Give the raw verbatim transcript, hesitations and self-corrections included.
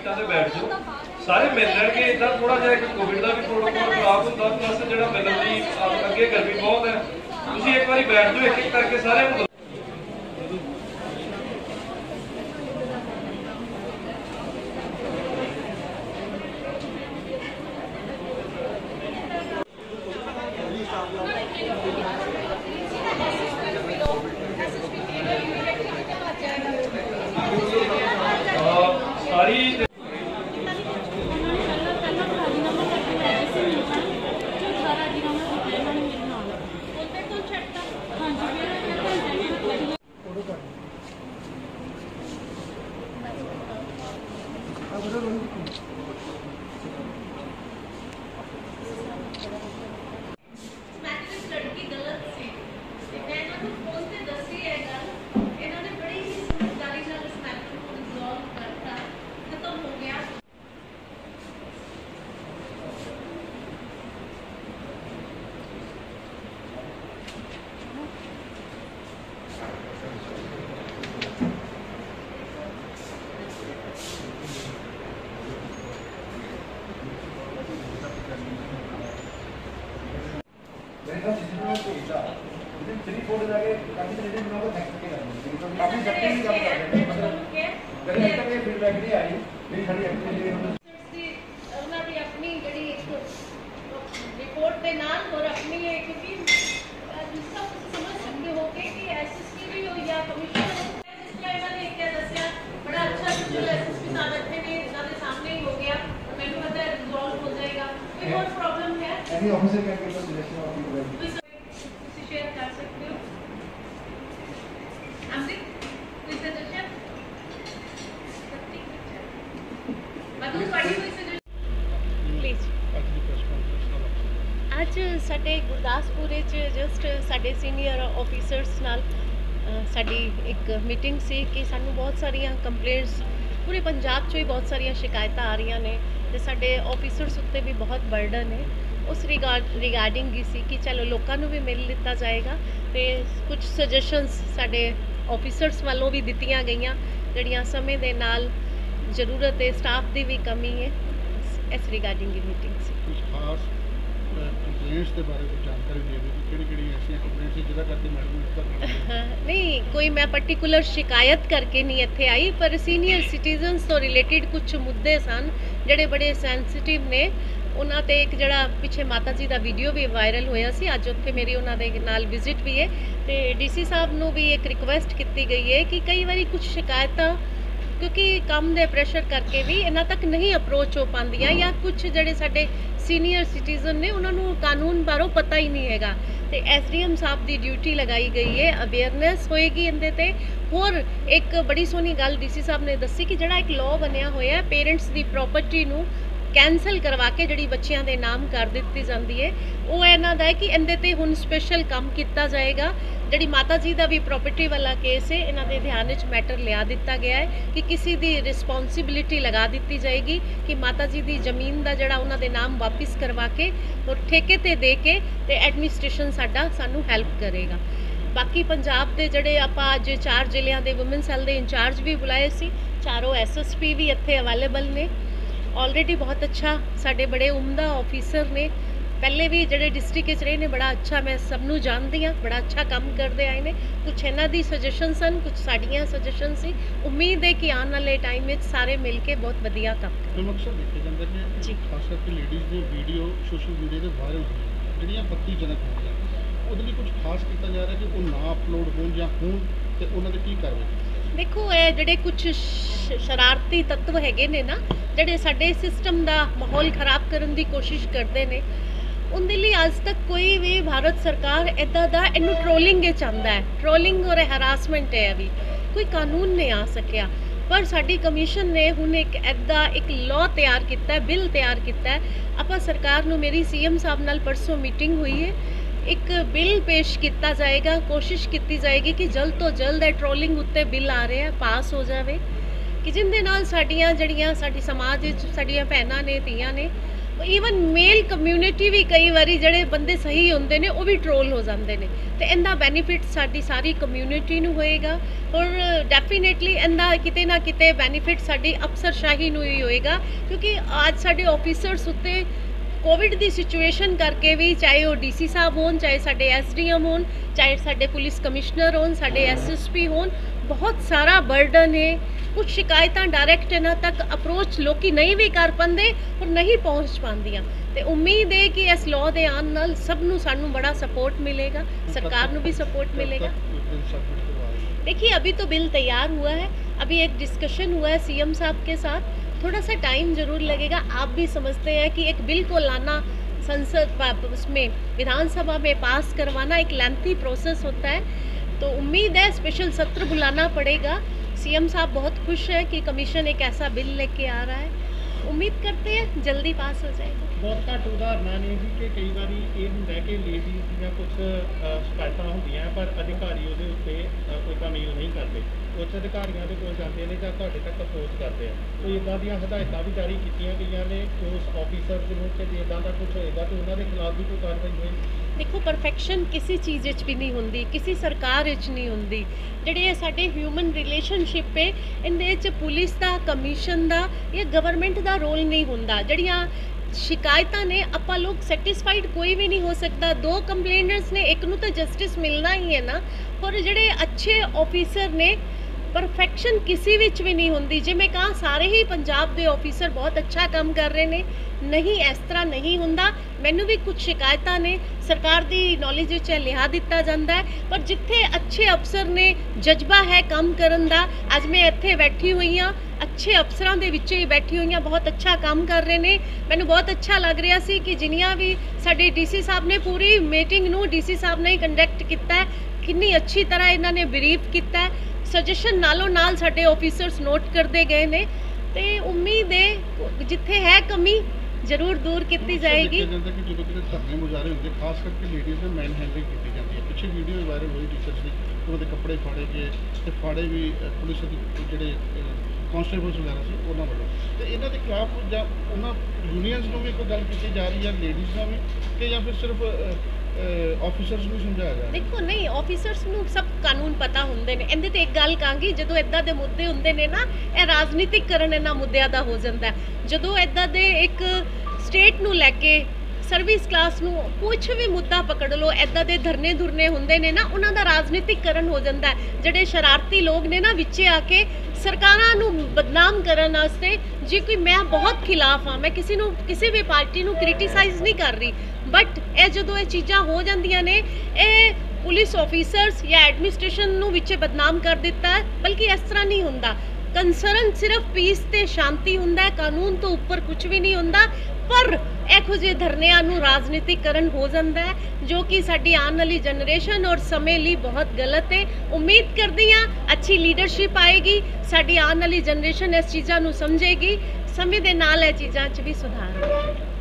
सीटां ते बैठ जाओ, सारे मिल लैणगे। इदां थोड़ा जिहा एक कोविड का भी प्रोटोकॉल खराब होंदा, प्लस जिहड़ा मिलण दी अगे गर्मी बहुत है, तुसीं एक बारी बैठ जाओ, एक एक करके सारे सारी थ्री फोर जाके काफी तरीके से लोगों को काफी सख्ती भी काम कर रहे हैं, मतलब कहीं तक ये फीडबैक नहीं आई मेरी खड़ी एक्चुअली ਉਹਨਾਂ ਦੀ ਆਪਣੀ ਜਿਹੜੀ ਰਿਪੋर्ट ਦੇ ਨਾਲ और अपनी क्योंकि जिसका समझ सकते हो कि एसएसपी भी हो या कमिश्नर हो, जिसका इन्होंने क्या दसिया बड़ा अच्छा जो एसएसपी साहब बैठे ने इन्होंने सामने ही हो गया, मैंने पता है रिजॉल्व हो जाएगा। कोई और प्रॉब्लम है any officer can give us suggestion of feedback share कर सकते हो। अमृत कोई सजेशन मतलब ਤੁਹਾਡੀ ਕੋਈ सजेशन प्लीज। ਅੱਜ ਸਾਡੇ ਗੁਰਦਾਸਪੁਰ ਵਿੱਚ ਜਸਟ ਸਾਡੇ ਸੀਨੀਅਰ ਆਫੀਸਰਸ ਨਾਲ ਸਾਡੀ ਇੱਕ ਮੀਟਿੰਗ ਸੀ ਕਿ ਸਾਨੂੰ ਬਹੁਤ ਸਾਰੀਆਂ ਕੰਪਲੇਂਟਸ ਪੂਰੇ ਪੰਜਾਬ 'ਚੋਂ ਹੀ ਬਹੁਤ ਸਾਰੀਆਂ ਸ਼ਿਕਾਇਤਾਂ ਆ ਰਹੀਆਂ ਨੇ ਤੇ ਸਾਡੇ ਆਫੀਸਰਸ ਉੱਤੇ ਵੀ ਬਹੁਤ ਬਰਡਨ ਹੈ। उस रिगार्ड रिगार्डिंग ही सी कि चलो लोगों को भी मिल लिता जाएगा तो कुछ सजेशनस साडे ऑफिसर्स वालों भी दित्तियां गईयां जिहड़ियां समय दे नाल जरूरत है, स्टाफ की भी कमी है, इस रिगार्डिंग की मीटिंग सी। कुछ खास कंप्लेंट्स के बारे में जानकारी दे दो कि किहड़ी-किहड़ी ऐसी कंप्लेंट्स जिहदा करके मैडम इसका नहीं कोई मैं पर्टिकुलर शिकायत करके नहीं इत्थे आई, पर सीनियर सिटीजनस तो रिलेटेड कुछ मुद्दे सन जिहड़े बड़े सेंसिटिव ने। ਉਹਨਾਂ ਤੇ ਇੱਕ ਜਿਹੜਾ ਪਿੱਛੇ ਮਾਤਾ ਜੀ ਦਾ ਵੀਡੀਓ ਵੀ ਵਾਇਰਲ ਹੋਇਆ ਸੀ, ਅੱਜ ਉੱਥੇ ਮੇਰੀ ਉਹਨਾਂ ਦੇ ਨਾਲ ਵਿਜ਼ਿਟ ਵੀ ਹੈ ਤੇ ਡੀਸੀ ਸਾਹਿਬ ਨੂੰ ਵੀ ਇੱਕ ਰਿਕੁਐਸਟ ਕੀਤੀ ਗਈ ਹੈ ਕਿ ਕਈ ਵਾਰੀ ਕੁਝ ਸ਼ਿਕਾਇਤਾਂ ਕਿਉਂਕਿ ਕੰਮ ਦੇ ਪ੍ਰੈਸ਼ਰ ਕਰਕੇ ਵੀ ਇਹਨਾਂ ਤੱਕ ਨਹੀਂ ਅਪਰੋਚ ਹੋ ਪਾਉਂਦੀਆਂ ਜਾਂ ਕੁਝ ਜਿਹੜੇ ਸਾਡੇ ਸੀਨੀਅਰ ਸਿਟੀਜ਼ਨ ਨੇ ਉਹਨਾਂ ਨੂੰ ਕਾਨੂੰਨ ਬਾਰੇ ਪਤਾ ਹੀ ਨਹੀਂ ਹੈਗਾ ਤੇ ਐਸਡੀਐਮ ਸਾਹਿਬ ਦੀ ਡਿਊਟੀ ਲਗਾਈ ਗਈ ਹੈ, ਅਵੇਅਰਨੈਸ ਹੋਏਗੀ ਇਹਦੇ ਤੇ। ਹੋਰ ਇੱਕ ਬੜੀ ਸੋਹਣੀ ਗੱਲ ਡੀਸੀ ਸਾਹਿਬ ਨੇ ਦੱਸੀ ਕਿ ਜਿਹੜਾ ਇੱਕ ਲਾਅ ਬਣਿਆ ਹੋਇਆ ਪੇਰੈਂਟਸ ਦੀ ਪ੍ਰਾਪਰਟੀ ਨੂੰ कैंसल करवा के जिहड़ी बच्चियां दे नाम कर दित्ती जाती है, वो इन्हां दा है कि इहदे ते हुण स्पैशल काम किया जाएगा। जिहड़ी माता जी का भी प्रॉपर्टी वाला केस है इन्हां दे ध्यान विच मैटर लिया दिता गया है कि किसी दी रिस्पोंसिबिलिटी लगा दी जाएगी कि माता जी की जमीन का जिहड़ा उन्हां दे नाम वापस करवा के और ठेके ते दे के ते एडमिनिस्ट्रेशन साडा सानू हैल्प करेगा। बाकी पंजाब के जिहड़े आपां अज चार जिलियां दे वुमेन सैल दे इंचार्ज भी बुलाए सी, चारों एस एस पी भी इत्थे अवेलेबल ने। ऑलरेडी बहुत अच्छा साढ़े बड़े उमदा ऑफिसर ने पहले भी जोड़े डिस्ट्रिक्ट रहे ने, बड़ा अच्छा मैं सबनों जानती हाँ, बड़ा अच्छा काम करते आए ने। कुछ इन्हों की सजेशन सन, कुछ साड़ियाँ सजेशन सी। उम्मीद है कि आने वाले टाइम में सारे मिल के बहुत वधिया काम करेंगे जी। खास करके लेडीज़ की वीडियो सोशल मीडिया से वायरल हो जिहड़ियां आपत्तिजनक होंदियां, ਉਹਦੇ ਲਈ कुछ खास किया जा रहा है कि वो ना अपलोड होण जां होण ते उन्हां दे की कार्रवाई। देखो ये जिहड़े कुछ शरारती तत्व हैगे ने ना जिहड़े साडे सिस्टम का माहौल खराब करने की कोशिश करते हैं, उनके लिए अज तक कोई भी भारत सरकार इदा का इनू ट्रोलिंग चाहता है, ट्रोलिंग और हरासमेंट है अभी कोई कानून नहीं आ सकिया। पर साडी कमीशन ने हुण एक इदा एक लॉ तैयार किया है, बिल तैयार किया है। आपां सरकार नूं मेरी सी एम साहब नाल परसों मीटिंग हुई है, एक बिल पेश किया जाएगा, कोशिश की जाएगी कि जल्द तो जल्द है ट्रोलिंग उत्ते बिल आ रहे हैं पास हो जाए कि जिंदे नाल साडियां जड़ियां साडी समाज विच साडियां भैणां ने धीआं ने ਈਵਨ ਮੇਲ ਕਮਿਊਨਿਟੀ ਵੀ ਕਈ ਵਾਰੀ ਜਿਹੜੇ ਬੰਦੇ ਸਹੀ ਹੁੰਦੇ ਨੇ ਉਹ ਵੀ ਟਰੋਲ ਹੋ ਜਾਂਦੇ ਨੇ, ਤੇ ਇਹਦਾ ਬੈਨੀਫਿਟ ਸਾਡੀ ਸਾਰੀ ਕਮਿਊਨਿਟੀ ਨੂੰ ਹੋਏਗਾ, ਔਰ ਡੈਫੀਨੇਟਲੀ ਇਹਦਾ ਕਿਤੇ ਨਾ ਕਿਤੇ ਬੈਨੀਫਿਟ ਸਾਡੀ ਅਫਸਰਸ਼ਾਹੀ ਨੂੰ ਹੀ ਹੋਏਗਾ, ਕਿਉਂਕਿ ਅੱਜ ਸਾਡੇ ਆਫੀਸਰਸ ਉੱਤੇ ਕੋਵਿਡ ਦੀ ਸਿਚੁਏਸ਼ਨ ਕਰਕੇ ਵੀ, ਚਾਹੇ ਉਹ ਡੀਸੀ ਸਾਹਿਬ ਹੋਣ, ਚਾਹੇ ਸਾਡੇ ਐਸਡੀਐਮ ਹੋਣ, ਚਾਹੇ ਸਾਡੇ ਪੁਲਿਸ ਕਮਿਸ਼ਨਰ ਹੋਣ, ਸਾਡੇ ਐਸਐਸਪੀ ਹੋਣ, ਬਹੁਤ ਸਾਰਾ ਬਰਡਨ ਹੈ। ਕੁਝ ਸ਼ਿਕਾਇਤਾਂ ਡਾਇਰੈਕਟ ਇਹਨਾਂ ਤੱਕ ਅਪਰੋਚ ਲੋਕੀ ਨਹੀਂ ਵੀ ਕਰ ਪਾਉਂਦੇ ਔਰ ਨਹੀਂ ਪਹੁੰਚ ਪਾਉਂਦੀਆਂ, ਤੇ ਉਮੀਦ ਹੈ ਕਿ ਇਸ ਲਾਅ ਦੇ ਆਉਣ ਨਾਲ ਸਭ ਨੂੰ ਸਾਨੂੰ ਬੜਾ ਸਪੋर्ट मिलेगा, सरकार ਨੂੰ भी सपोर्ट मिलेगा। देखिए अभी तो बिल तैयार हुआ है, अभी एक डिस्कशन हुआ है सीएम साहब के साथ, थोड़ा सा टाइम ज़रूर लगेगा। आप भी समझते हैं कि एक बिल को लाना संसद उसमें विधानसभा में पास करवाना एक लेंथी प्रोसेस होता है, तो उम्मीद है स्पेशल सत्र बुलाना पड़ेगा। सीएम साहब बहुत खुश है कि कमीशन एक ऐसा बिल लेके आ रहा है, उम्मीद करते हैं जल्दी पास हो जाएगा। बहुत घट उदाहरण ने भी कि कई बार ये होंगे कि लेडीज़ ਦੀਆਂ कुछ शिकायत होंदियां पर अधिकारी ਉਹਦੇ ਉੱਤੇ ਕੋਈ ਤਾਮੀਲ नहीं करते, ਉੱਚ ਅਧਿਕਾਰੀਆਂ ਦੇ ਕੋਲ ਜਾਂਦੇ ਨੇ ਜਾਂ ਤੁਹਾਡੇ ਤੱਕ ਅਪਰੋਚ ਕਰਦੇ ਆ, ਕੋਈ ਇਦਾਂ ਦੀਆਂ ਹਦਾਇਤਾਂ ਵੀ ਜਾਰੀ ਕੀਤੀਆਂ ਗਈਆਂ ਨੇ ਉਸ ਆਫੀਸਰ ਨੂੰ ਕਿ ਜੇ ਇਦਾਂ ਦਾ ਕੁਝ ਹੋਏਗਾ ਤਾਂ ਉਹਨਾਂ ਦੇ ਖਿਲਾਫ ਵੀ ਕੋਈ ਕਾਰਵਾਈ ਹੋਏਗੀ? देखो परफेक्शन किसी चीज़ विच भी नहीं होंदी, किसी सरकार विच नहीं होंदी। ਜਿਹੜੇ ਇਹ ਸਾਡੇ ਹਿਊਮਨ ਰਿਲੇਸ਼ਨਸ਼ਿਪ ਹੈ ਇਹਦੇ ਵਿੱਚ ਪੁਲਿਸ ਦਾ, ਕਮਿਸ਼ਨ ਦਾ ਜਾਂ ਗਵਰਨਮੈਂਟ ਦਾ ਰੋਲ ਨਹੀਂ ਹੁੰਦਾ। ਜਿਹੜੀਆਂ ਸ਼ਿਕਾਇਤਾਂ ਨੇ ਆਪਾਂ ਲੋਕ ਸੈਟੀਸਫਾਈਡ ਕੋਈ ਵੀ ਨਹੀਂ ਹੋ ਸਕਦਾ। ਦੋ ਕੰਪਲੇਨਰਸ ਨੇ, ਇੱਕ ਨੂੰ ਤਾਂ ਜਸਟਿਸ ਮਿਲਣਾ ਹੀ ਹੈ ਨਾ। ਔਰ ਜਿਹੜੇ ਅੱਛੇ ਆਫੀਸਰ ਨੇ, परफेक्शन किसी विच भी नहीं होंदी। जे मैं कहा सारे ही पंजाब के ऑफिसर बहुत अच्छा काम कर रहे हैं, नहीं इस तरह नहीं होंदा। मैनू भी कुछ शिकायतां ने सरकार की नॉलेज विच लिया दिता जाता है, पर जिथे अच्छे अफसर ने, जज्बा है काम करन दा, अज मैं इत्थे बैठी हुई हाँ, अच्छे अफसरां दे विच ही बैठी हुई हाँ, बहुत अच्छा काम कर रहे हैं। मैनू बहुत अच्छा लग रहा सी कि जिन्नियां भी साडे डीसी साहब ने पूरी मीटिंग नू डीसी साहब ने ही कंडक्ट किया है, कितनी अच्छी तरह इन्होंने ब्रीफ किया है, सजेशन नालों नाल साडे ऑफिसर्स नोट करते गए ने, ते उम्मीद है जिथे है कमी जरूर दूर की जाएगी। धरने मुजाहरे होंगे खास करके लेडीज़ में मैन हैंडलिंग की जाती है, पिछले वीडियो वायरल हुई टीचर्स की, उन्होंने कपड़े फाड़े गए, तो फाड़े भी पुलिस जोड़े कॉन्स्टेबल्स वगैरह से उन्होंने वालों, तो इन्हों के खिलाफ या उन्होंने यूनियंस में भी कोई गल की जा रही है लेडीज़ का भी, कि या फिर सिर्फ ऑफिसर्स ਨੂੰ ਸਮਝਾਇਆ ਜਾ ਰਿਹਾ? ਦੇਖੋ ਨਹੀਂ, ਆਫੀਸਰਸ ਨੂੰ ਸਭ ਕਾਨੂੰਨ ਪਤਾ ਹੁੰਦੇ ਨੇ। ਇਹਦੇ ਤੇ ਇੱਕ ਗੱਲ ਕਹਾਂਗੀ, ਜਦੋਂ ਇਦਾਂ ਦੇ ਮੁੱਦੇ ਹੁੰਦੇ ਨੇ ਨਾ, ਇਹ ਰਾਜਨੀਤਿਕਕਰਨ ਇਹਨਾਂ ਮੁੱਦਿਆਂ ਦਾ ਹੋ ਜਾਂਦਾ। ਜਦੋਂ ਇਦਾਂ ਦੇ ਇੱਕ ਸਟੇਟ ਨੂੰ ਲੈ ਕੇ, ਸਰਵਿਸ ਕਲਾਸ ਨੂੰ, ਕੁਝ ਵੀ ਮੁੱਦਾ ਪਕੜ ਲਓ, ਇਦਾਂ ਦੇ ਧਰਨੇ ਧੁਰਨੇ ਹੁੰਦੇ ਨੇ ਨਾ, ਉਹਨਾਂ ਦਾ ਰਾਜਨੀਤਿਕਕਰਨ ਹੋ ਜਾਂਦਾ। ਜਿਹੜੇ ਸ਼ਰਾਰਤੀ ਲੋਕ ਨੇ ਨਾ, ਵਿੱਚੇ ਆ ਕੇ ਸਰਕਾਰਾਂ ਨੂੰ ਬਦਨਾਮ ਕਰਨ ਵਾਸਤੇ, ਜੇ ਕੋਈ, ਮੈਂ ਬਹੁਤ ਖਿਲਾਫ ਹਾਂ, ਮੈਂ ਕਿਸੇ ਨੂੰ, ਕਿਸੇ ਵੀ ਪਾਰਟੀ ਨੂੰ ਕ੍ਰਿਟਿਸਾਈਜ਼ ਨਹੀਂ ਕਰ ਰਹੀ, ਬਟ ਇਹ ਜਦੋਂ ਇਹ ਚੀਜ਼ਾਂ ਹੋ ਜਾਂਦੀਆਂ ਨੇ, ਇਹ ਪੁਲਿਸ ਆਫੀਸਰਸ ਜਾਂ ਐਡਮਿਨਿਸਟ੍ਰੇਸ਼ਨ ਨੂੰ ਵਿੱਚੇ ਬਦਨਾਮ ਕਰ ਦਿੱਤਾ, ਬਲਕਿ ਇਸ ਤਰ੍ਹਾਂ ਨਹੀਂ ਹੁੰਦਾ। ਕੰਸਰਨ ਸਿਰਫ ਪੀਸ ਤੇ ਸ਼ਾਂਤੀ ਹੁੰਦਾ ਹੈ, ਕਾਨੂੰਨ ਤੋਂ ਉੱਪਰ ਕੁਝ ਵੀ ਨਹੀਂ ਹੁੰਦਾ। ਪਰ ਇਹੋ ਜਿਹੇ ਧਰਨਿਆਂ ਨੂੰ ਰਾਜਨੀਤਿਕਕਰਨ ਹੋ ਜਾਂਦਾ ਹੈ, ਜੋ ਕਿ ਸਾਡੀ ਆਉਣ ਵਾਲੀ ਜਨਰੇਸ਼ਨ ਔਰ ਸਮੇਂ ਲਈ ਬਹੁਤ ਗਲਤ ਹੈ। ਉਮੀਦ ਕਰਦੀ ਹਾਂ ਅੱਛੀ ਲੀਡਰਸ਼ਿਪ ਆਏਗੀ, ਸਾਡੀ ਆਉਣ ਵਾਲੀ ਜਨਰੇਸ਼ਨ ਇਸ ਚੀਜ਼ਾਂ ਨੂੰ ਸਮਝੇਗੀ, ਸਮੇਂ ਦੇ ਨਾਲ ਇਹ ਚੀਜ਼ਾਂ 'ਚ ਵੀ ਸੁਧਾਰ ਹੋਵੇਗਾ।